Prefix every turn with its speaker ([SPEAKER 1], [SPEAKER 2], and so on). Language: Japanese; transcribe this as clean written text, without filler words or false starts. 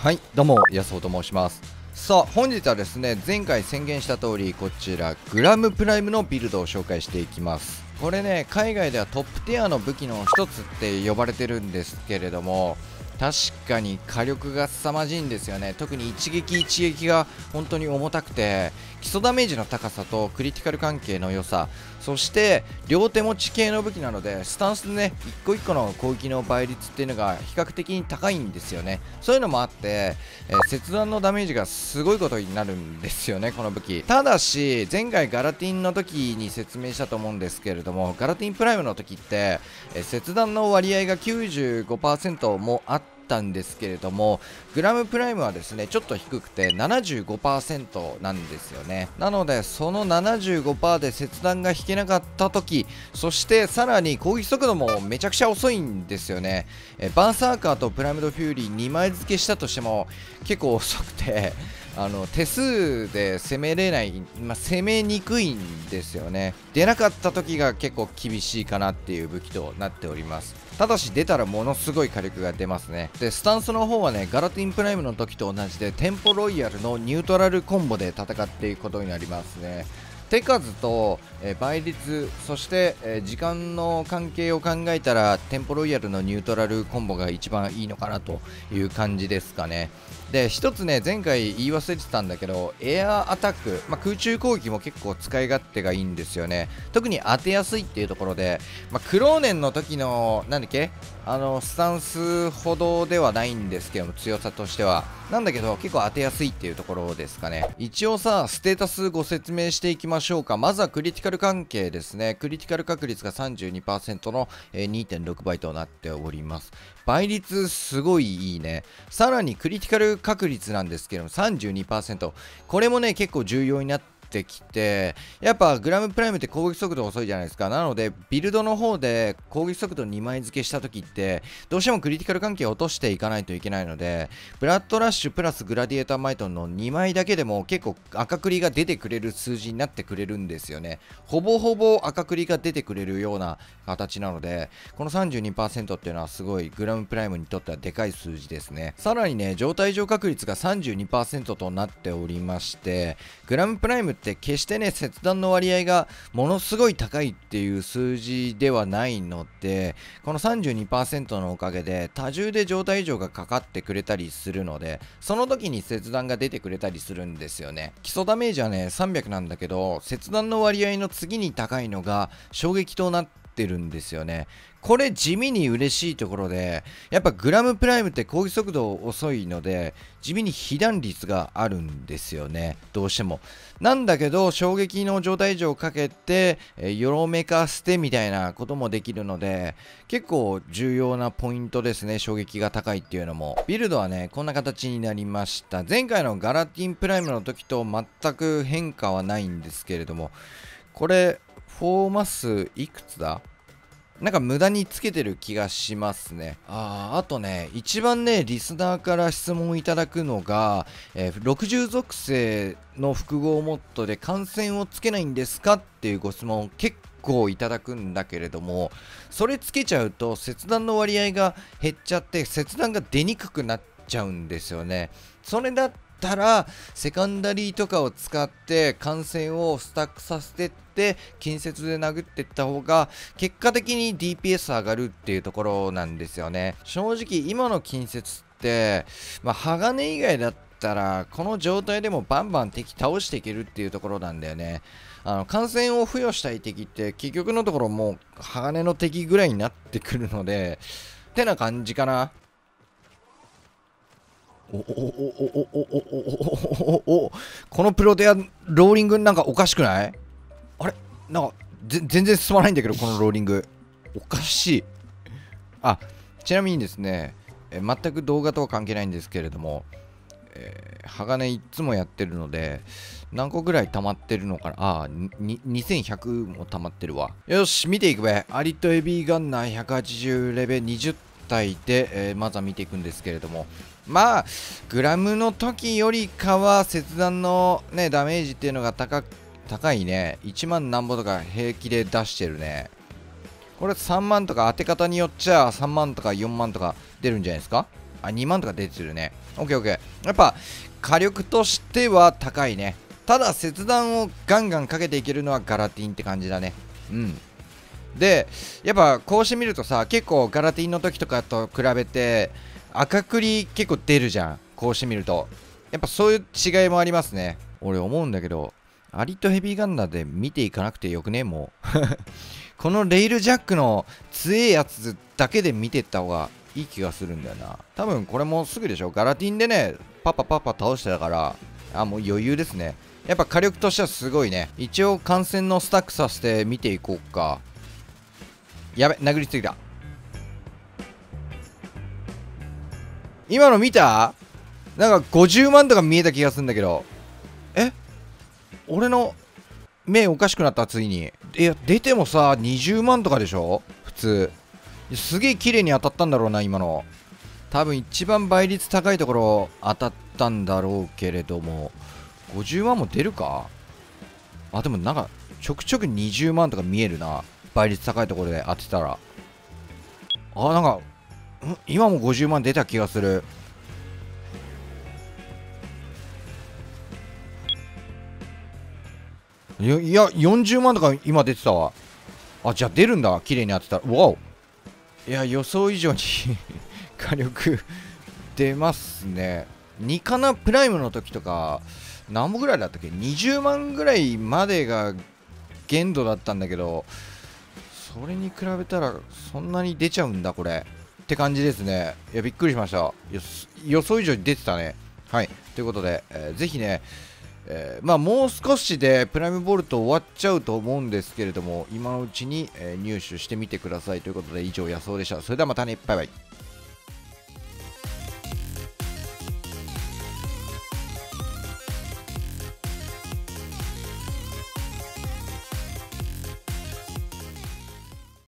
[SPEAKER 1] はい、どうも、安尾と申します。さあ、本日はですね、前回宣言した通り、こちら、グラムプライムのビルドを紹介していきます。これね、海外ではトップティアの武器の一つって呼ばれてるんですけれども、確かに火力が凄まじいんですよね。特に一撃が本当に重たくて、基礎ダメージの高さとクリティカル関係の良さ、そして両手持ち系の武器なので、スタンスでね、一個一個の攻撃の倍率っていうのが比較的に高いんですよね。そういうのもあって、切断のダメージがすごいことになるんですよね、この武器。ただし、前回ガラティンの時に説明したと思うんですけれども、ガラティンプライムの時って、切断の割合が 95% もあったんですけれども、グラムプライムはですねちょっと低くて 75% なんですよね。なのでその 75% で切断が引けなかった時、そしてさらに攻撃速度もめちゃくちゃ遅いんですよね。バーサーカーとプライムドフューリー2枚付けしたとしても結構遅くて手数で攻めれない、攻めにくいんですよね。出なかった時が結構厳しいかなっていう武器となっております。ただし出たらものすごい火力が出ますね。でスタンスの方はね、ガラティンプライムの時と同じでテンポロイヤルのニュートラルコンボで戦っていくことになりますね。手数と、倍率、そして、時間の関係を考えたらテンポロイヤルのニュートラルコンボが一番いいのかなという感じですかね。で一つね、前回言い忘れてたんだけど、エアアタック、空中攻撃も結構使い勝手がいいんですよね。特に当てやすいっていうところで、クローネンの時のなんだっけ、スタンスほどではないんですけども、強さとしてはなんだけど結構当てやすいっていうところですかね。一応さ、ステータスご説明していきましょうか。まずはクリティカル関係ですね。クリティカル確率が 32% の 2.6 倍となっております。倍率すごいいいね。さらにクリティカル確率なんですけども 32%、 これもね結構重要になってきて、やっぱグラムプライムって攻撃速度遅いじゃないですか。なのでビルドの方で攻撃速度2枚付けした時ってどうしてもクリティカル関係を落としていかないといけないので、ブラッドラッシュプラスグラディエーターマイトンの2枚だけでも結構赤クリが出てくれる数字になってくれるんですよね。ほぼほぼ赤クリが出てくれるような形なので、この 32% っていうのはすごいグラムプライムにとってはでかい数字ですね。さらにね、状態上確率が 32% となっておりまして、グラムプライムって決してね切断の割合がものすごい高いっていう数字ではないので、この 32% のおかげで多重で状態異常がかかってくれたりするので、その時に切断が出てくれたりするんですよね。基礎ダメージはね300なんだけど、切断の割合の次に高いのが衝撃となってるんですよね。これ地味に嬉しいところで、やっぱグラムプライムって攻撃速度遅いので地味に被弾率があるんですよね、どうしても。なんだけど衝撃の状態異常をかけてよろめかしてみたいなこともできるので、結構重要なポイントですね、衝撃が高いっていうのも。ビルドはねこんな形になりました。前回のガラティンプライムの時と全く変化はないんですけれども、これフォーマスいくつだ、なんか無駄につけてる気がしますね。あとね、一番ね、リスナーから質問いただくのが、60属性の複合モッドで感染をつけないんですかっていうご質問を結構いただくんだけれども、それつけちゃうと切断の割合が減っちゃって切断が出にくくなっちゃうんですよね。それだったらセカンダリーとかを使って感染をスタックさせてって近接で殴っていった方が結果的に DPS 上がるっていうところなんですよね。正直今の近接って鋼以外だったらこの状態でもバンバン敵倒していけるっていうところなんだよね。感染を付与したい敵って結局のところもう鋼の敵ぐらいになってくるのでってな感じかな。このプロテアローリングなんかおかしくない？あれなんか全然進まないんだけど、このローリングおかしい。ちなみにですね、全く動画とは関係ないんですけれども、鋼いつもやってるので何個ぐらい溜まってるのかな。2100も溜まってるわ。よし見ていくべ。アリとエビーガンナー180レベル20体で、まずは見ていくんですけれども、グラムの時よりかは切断のねダメージっていうのが高いね。1万なんぼとか平気で出してるね。これ3万とか当て方によっちゃ3万とか4万とか出るんじゃないですか。2万とか出てるね。 オッケーオッケー。やっぱ火力としては高いね。ただ切断をガンガンかけていけるのはガラティンって感じだね。うん。でやっぱこうしてみるとさ、結構ガラティンの時とかと比べて赤クリ結構出るじゃん。こうしてみるとやっぱそういう違いもありますね。俺思うんだけど、アリとヘビーガンナーで見ていかなくてよくね、もうこのレイルジャックの強えやつだけで見てった方がいい気がするんだよな。多分これもすぐでしょ。ガラティンでねパパパパ倒してたから、もう余裕ですね。やっぱ火力としてはすごいね。一応感染のスタックさせて見ていこうか。やべ、殴りついた。今の見た？なんか50万とか見えた気がするんだけど。俺の目おかしくなった？ついに。いや、出てもさ、20万とかでしょ普通。すげえ綺麗に当たったんだろうな、今の。多分一番倍率高いところ当たったんだろうけれども、50万も出るか？でもなんか、ちょくちょく20万とか見えるな。倍率高いところで当てたら。なんか、今も50万出た気がする。いや、40万とか今出てたわ。じゃあ出るんだ。綺麗に当てたら。わお。いや、予想以上に火力出ますね。2かなプライムの時とか、何本ぐらいだったっけ？ 20 万ぐらいまでが限度だったんだけど、それに比べたらそんなに出ちゃうんだ、これ。って感じですね。いや、びっくりしました。予想以上に出てたね。はい。ということで、ぜひね、もう少しでプライムボルト終わっちゃうと思うんですけれども、今のうちに、入手してみてくださいということで、以上、野草でした。それではまたね、バイバイ。